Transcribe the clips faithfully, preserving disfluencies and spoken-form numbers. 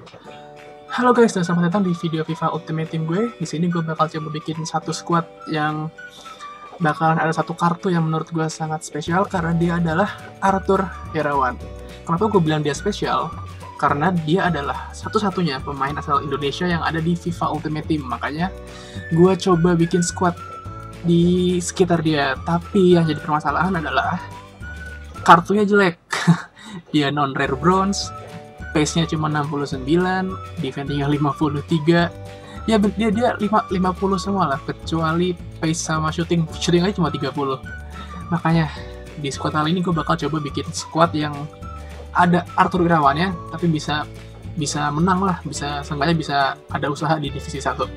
Halo guys, dan selamat datang di video FIFA Ultimate Team gue. Di sini gue bakal coba bikin satu squad yang bakalan ada satu kartu yang menurut gue sangat spesial karena dia adalah Arthur Irawan. Kenapa gue bilang dia spesial? Karena dia adalah satu-satunya pemain asal Indonesia yang ada di FIFA Ultimate Team. Makanya gue coba bikin squad di sekitar dia. Tapi yang jadi permasalahan adalah kartunya jelek. Dia non-rare bronze, pace-nya cuma enam puluh sembilan, defending-nya lima puluh tiga. Ya dia dia lima puluh semua lah, kecuali pace sama shooting. Shooting aja cuma tiga puluh. Makanya di squad kali ini gue bakal coba bikin squad yang ada Arthur Irawannya, tapi bisa bisa menang lah, bisa seenggaknya bisa ada usaha di divisi satu.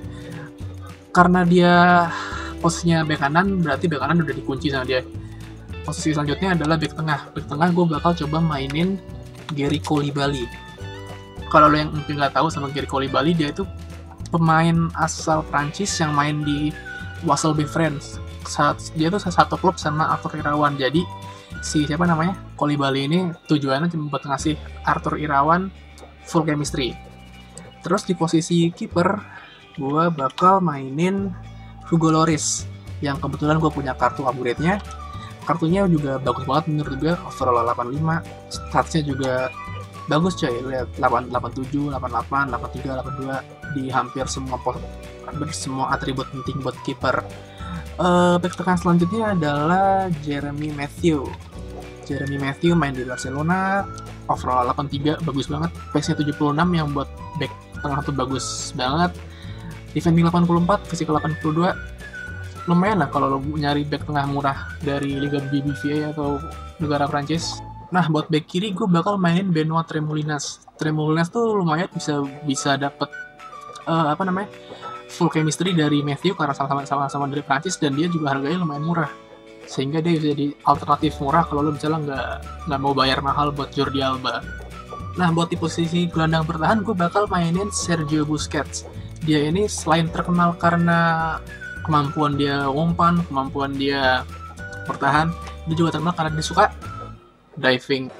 Karena dia posisinya bek kanan, berarti bek kanan udah dikunci sama dia. Posisi selanjutnya adalah bek tengah. Bek tengah gue bakal coba mainin Gary Coulibaly. Kalau lo yang mungkin nggak tahu sama Gary Coulibaly, dia itu pemain asal Prancis yang main di Wasselby France. Dia tuh satu klub sama Arthur Irawan. Jadi si siapa namanya Coulibaly ini tujuannya cuma buat ngasih Arthur Irawan full chemistry. Terus di posisi kiper gue bakal mainin Hugo Lloris yang kebetulan gue punya kartu upgrade-nya. Kartunya juga bagus banget menurut gue, overall delapan puluh lima, statsnya juga bagus coy, lihat delapan puluh tujuh, delapan puluh delapan, delapan puluh tiga, delapan puluh dua di hampir semua pos, hampir semua atribut penting buat kiper. Uh, back tengah selanjutnya adalah Jeremy Matthew. Jeremy Matthew main di Barcelona, overall delapan puluh tiga, bagus banget, pace-nya tujuh puluh enam yang buat back tengah tuh bagus banget. Defending delapan puluh empat, physical delapan puluh dua. Lumayan lah kalau lo nyari back tengah murah dari Liga B B V A atau negara Prancis. Nah, buat back kiri gue bakal mainin Benoit Tremoulinas. Tremoulinas tuh lumayan bisa bisa dapet uh, apa namanya full chemistry dari Matthew karena sama-sama sama dari Prancis, dan dia juga harganya lumayan murah. Sehingga dia bisa jadi alternatif murah kalau lo misalnya nggak nggak mau bayar mahal buat Jordi Alba. Nah, buat di posisi gelandang bertahan gue bakal mainin Sergio Busquets. Dia ini selain terkenal karena kemampuan dia umpan, kemampuan dia bertahan, dia juga terkenal karena dia suka diving.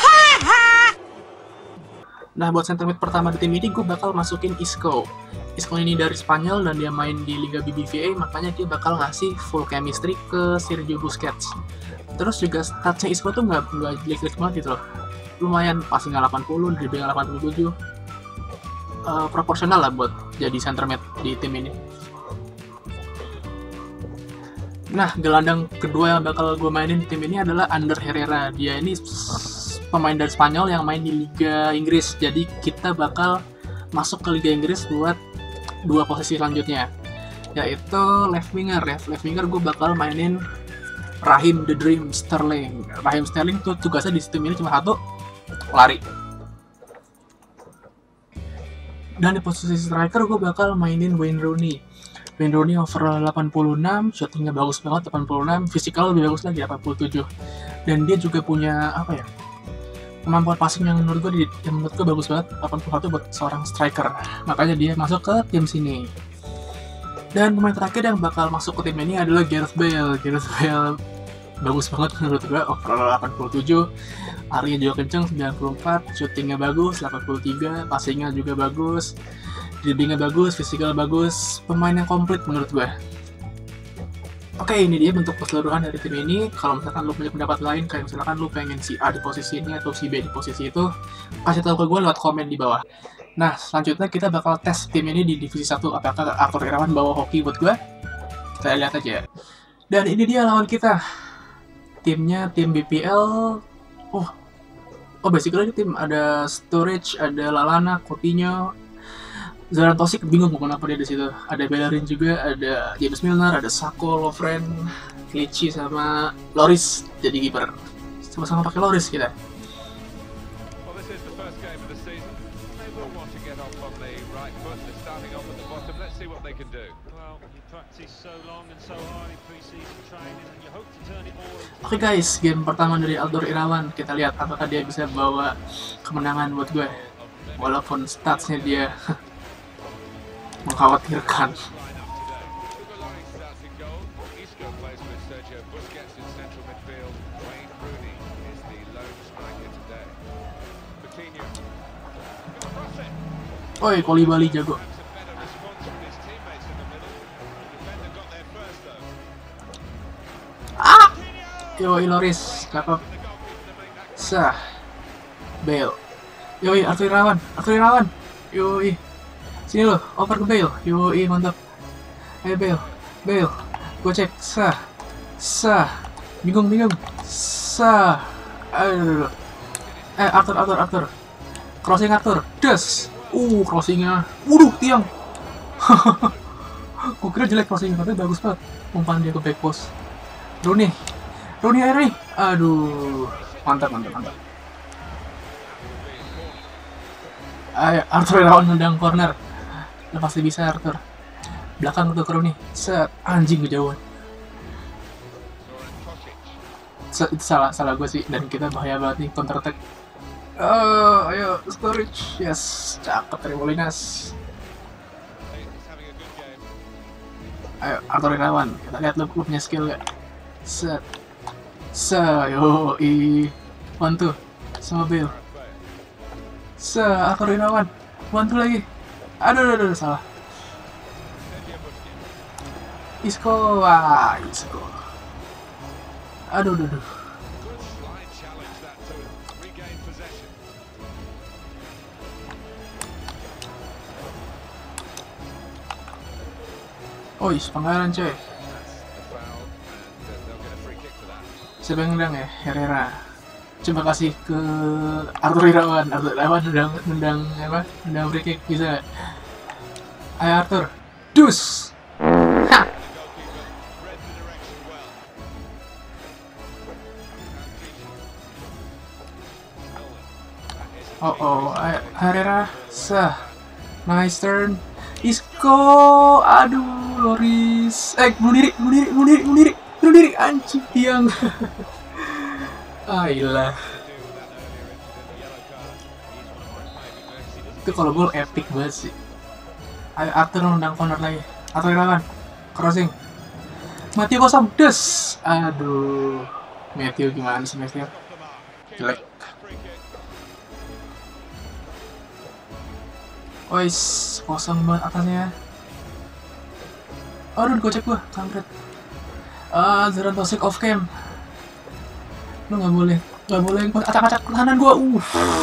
Nah, buat center mid pertama di tim ini gue bakal masukin Isco. Isco ini dari Spanyol dan dia main di Liga B B V A, makanya dia bakal ngasih full chemistry ke Sergio Busquets. Terus juga statsnya Isco tuh nggak nggak jelek-jelek banget gitu loh. Lumayan, passingnya delapan puluh, dribbling delapan puluh tujuh. Uh, proporsional lah buat jadi center mid di tim ini. Nah, gelandang kedua yang bakal gue mainin di tim ini adalah Ander Herrera. Dia ini pemain dari Spanyol yang main di Liga Inggris. Jadi kita bakal masuk ke Liga Inggris buat dua posisi selanjutnya, yaitu left winger. Left winger gue bakal mainin Raheem The Dream Sterling. Raheem Sterling tuh tugasnya di tim ini cuma satu, lari. Dan di posisi striker gue bakal mainin Wayne Rooney. Wayne Rooney overall delapan puluh enam, shootingnya bagus banget delapan puluh enam, physical lebih bagus lagi delapan puluh tujuh. Dan dia juga punya apa ya, kemampuan passing yang menurut gue yang menurut gue bagus banget, delapan puluh satu buat seorang striker. Makanya dia masuk ke tim sini. Dan pemain terakhir yang bakal masuk ke tim ini adalah Gareth Bale. Gareth Bale bagus banget menurut gue, overall delapan puluh tujuh, larinya juga kenceng sembilan puluh empat, shootingnya bagus delapan puluh tiga, passingnya juga bagus, dribblingnya bagus, physical bagus, pemain yang komplit menurut gue. Oke, ini dia bentuk keseluruhan dari tim ini. Kalau misalkan lu punya pendapat lain, kayak misalkan lu pengen si A di posisi ini atau si B di posisi itu, kasih tahu ke gue lewat komen di bawah. Nah, selanjutnya kita bakal tes tim ini di divisi satu. Apakah Arthur Irawan bawa hoki buat gue? Kita lihat aja. Dan ini dia lawan kita. Timnya tim B P L. Oh, oh basically tim ada Sturridge, ada Lallana, Coutinho, Zoran Tosic, bingung mau kenapa dia di situ. Ada Bellerin juga, ada James Milner, ada Sako, Lovren, Clichy sama Lloris jadi kiper. Sama-sama pakai Lloris kita. Oke okay guys, game pertama dari Arthur Irawan. Kita lihat apakah dia bisa bawa kemenangan buat gue. Walaupun statsnya dia mengkhawatirkan. Oi, Kolibali jago. Ah! Yoi, Loris, cakep. Sah. Bale. Yoi, Arthur Irawan, Arthur Irawan. Yoi. Sini lo, oper ke Bale. Yoi, mantap. Ayo Bale, Bale. Gue cek. Sah. Sah. Bingung, bingung. Sah. Aduh. Eh, Arthur, Arthur, Arthur. Crossing Arthur. Des. Uh, crossingnya. Waduh, tiang. Gue kira jelek crossingnya, tapi bagus banget. Umpan dia ke back post. Rooney. Rooney air nih. Aduh. Mantap, mantap, mantap. Ayo, Arthur Irawan nendang corner. Lo pasti bisa, Arthur. Belakang tuh ke Rooney. Set. Anjing kejauhan. Set, itu salah, salah gue sih. Dan kita bahaya banget nih, counter attack. Oh, ayo, storage. Yes, cakep Tremolinas. Ayo, Arthur Irawan. Kita lihat lo, lo punya skill gak? Set. Set, yoi. One, two. Sama Bale. Set, Arthur Irawan. One, two lagi. Aduh, aduh, aduh, salah. Isco, wah, Isco. Aduh, aduh, aduh. Oh, pelanggaran coy. Siapa yang nendang ya? Herrera. Coba kasih ke Arthur Irawan. Arthur Irawan nendang, nendang apa? Nendang free kick bisa. Ayo Arthur. Dus. Ha. Oh oh, ayo Herrera. Sah. Nice turn. Isco, aduh, Loris, eh, bunuh diri, bunuh diri, bunuh diri, bunuh diri, bunuh diri, anjing tiang. Ah, ilah. Itu kalau gol epic banget sih. Ayo Arthur nendang corner lagi. Arthur Irawan, crossing. Matthew kosong, des. Aduh, Matthew gimana sih Matthew? Jelek. Ois, kosong banget atasnya. Aduh, gocek gua, kampret. Ah, Zoran Tosik off cam. Lu nggak boleh, nggak boleh acak-acak pertahanan gua. Uh,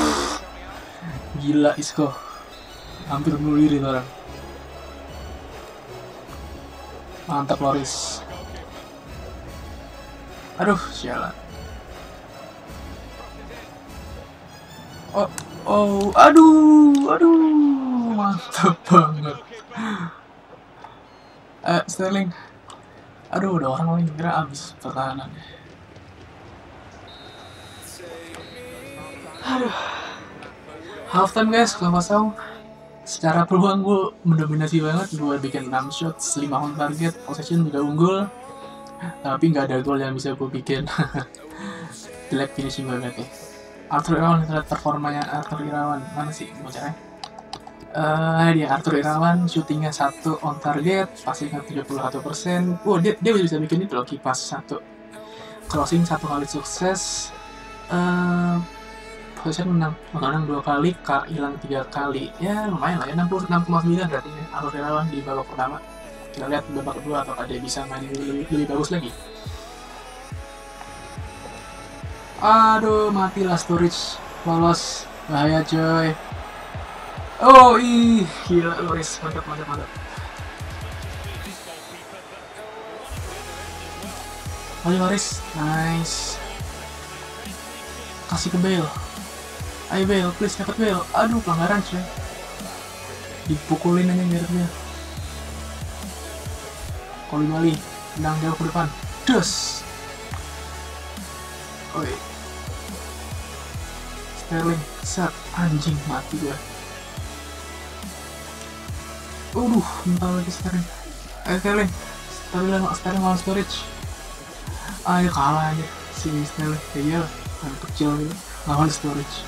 gila Isco, hampir bunuh diri orang. Mantap Loris. Aduh, sialan. Oh, oh, aduh, aduh. Mantap banget. Eh, Sterling. Aduh, udah orang lain kira abis pertahanannya. Aduh. Halftime guys, kalau kosong. Secara peluang gue mendominasi banget. Gue bikin enam shots, lima on target, possession juga unggul. Tapi nggak ada gol yang bisa gue bikin. Jelek finishing banget ya. Arthur Irawan, kita lihat performanya Arthur Irawan. Mana sih bocahnya? Uh, dia Arthur Irawan, shootingnya satu on target, passingnya tiga puluh satu persen. Wow, dia, dia bisa bikin itu loh, kipas satu. Crossing satu kali sukses. Uh, Possession menang, menang dua kali, hilang tiga kali. Ya lumayan lah ya, enam puluh enam koma sembilan berarti ya, Arthur Irawan di babak pertama. Kita lihat babak kedua apakah dia bisa main lebih, lebih bagus lagi. Aduh, matilah storage, lolos, bahaya coy. Oh ih, gila Loris, mantap mantap mantap. Ayo Loris, nice. Kasih ke Bale. Ayo Bale, please dapat Bale. Aduh, pelanggaran coy. Dipukulin aja jaraknya. Kolibali, tendang jauh ke depan. Dus. Oi. Sterling, set, anjing mati gue. Aduh, mental lagi Sterling. Ayo Sterling, Sterling, Sterling lawan storage. Ayo kalah aja si Sterling. Ya iyalah, yang kecil gitu, lawan storage.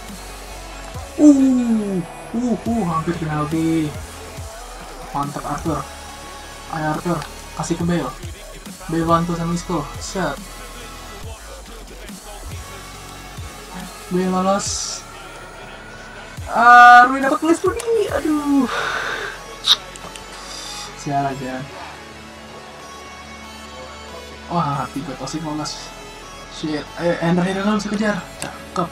Uh, uh, uh, hampir penalti. Mantap Arthur. Ayo Arthur, kasih ke Bale. Bale bantu sama Isco, set. Bale lolos. Ah, Rooney dapat tulis Rooney. Aduh. Sial aja. Wah, tiga tosik lolos. Shit. Eh, Ender Herrera bisa kejar. Cakep.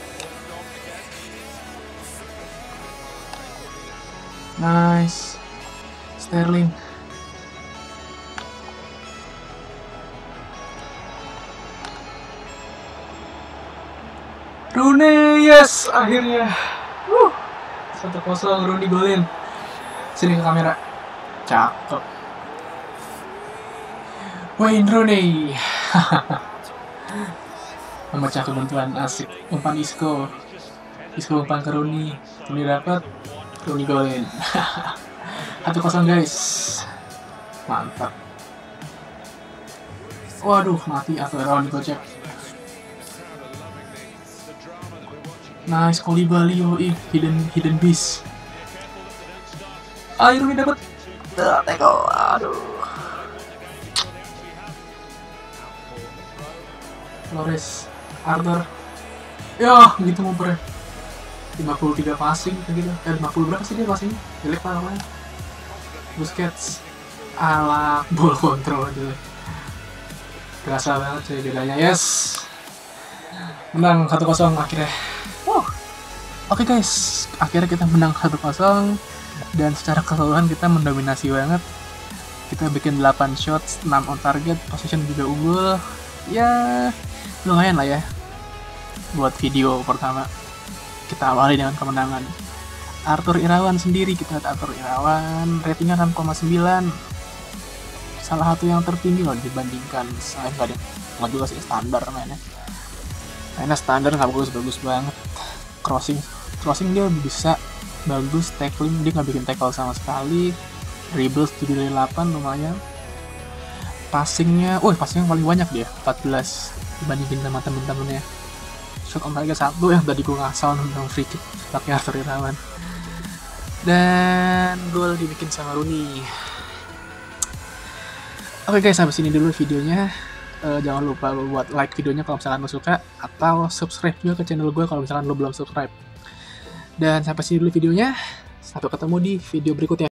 Nice. Sterling. Rooney, yes, akhirnya. Wuh. Satu kosong Rooney golin. Sini ke kamera. Cakep. Wayne Rooney. Memecah kebuntuan asik. Umpan Isco. Isco umpan ke Rooney. Rooney dapat. Rooney golin. Satu kosong guys. Mantap. Waduh, mati atau Rawan digocek. Nice, Koulibaly, yoi, hidden hidden beast. Ayo Rooney dapat. Teko, aduh. Flores, Arthur. Ya, gitu ngoper. lima puluh tiga passing gitu. Eh, lima puluh berapa sih dia passing? Jelek lah namanya. Busquets. Ala ball control dulu. Kerasa banget sih bedanya. Yes. Menang satu kosong akhirnya. Wow. Oke okay guys, akhirnya kita menang satu kosong dan secara keseluruhan kita mendominasi banget. Kita bikin delapan shots, enam on target, position juga unggul. Ya, lumayan lah ya buat video pertama. Kita awali dengan kemenangan. Arthur Irawan sendiri, kita lihat Arthur Irawan ratingnya enam koma sembilan. Salah satu yang tertinggi loh dibandingkan saya nggak ada nggak juga sih standar mainnya. Mainnya standar nggak bagus-bagus banget. Crossing, crossing dia bisa bagus, tackling dia nggak bikin tackle sama sekali. Dribbles tujuh dari delapan lumayan. Passingnya, oh passingnya paling banyak dia, empat belas dibandingin sama temen-temennya. Shot on target satu yang tadi gue ngasal tentang free kick pakai Arthur Irawan. Dan gol dibikin sama Rooney. Oke guys, sampai sini dulu videonya. Uh, jangan lupa lo buat like videonya kalau misalkan lo suka, atau subscribe juga ke channel gue kalau misalkan lo belum subscribe. Dan sampai sini dulu videonya. Sampai ketemu di video berikutnya.